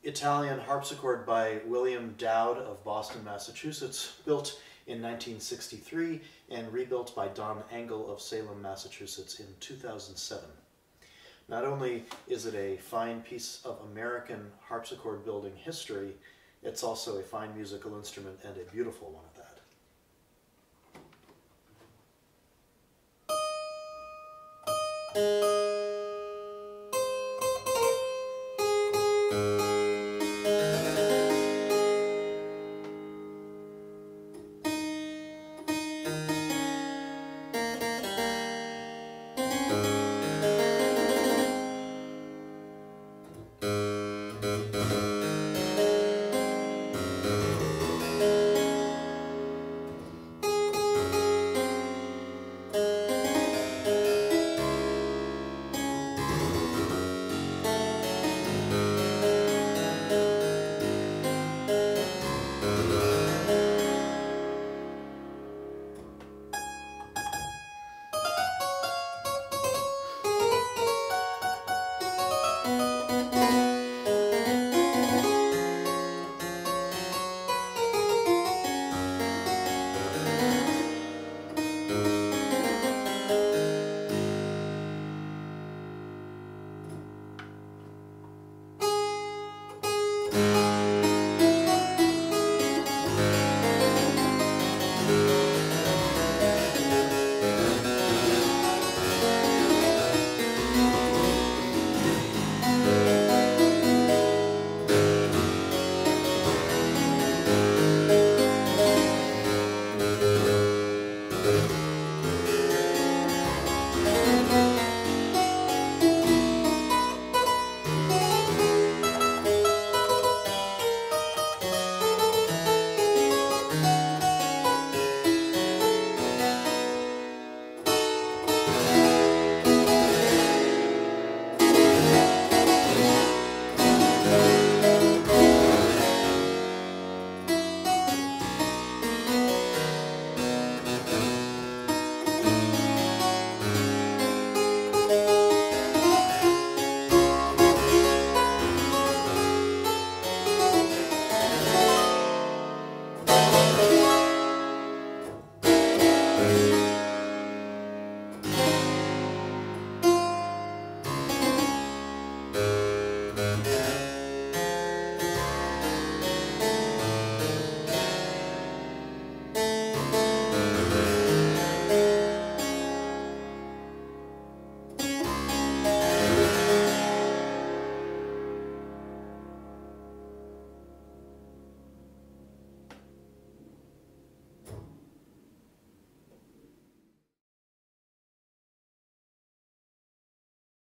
Italian harpsichord by William Dowd of Boston, Massachusetts, built in 1963 and rebuilt by Don Engel of Salem, Massachusetts in 2007. Not only is it a fine piece of American harpsichord building history, it's also a fine musical instrument and a beautiful one at that.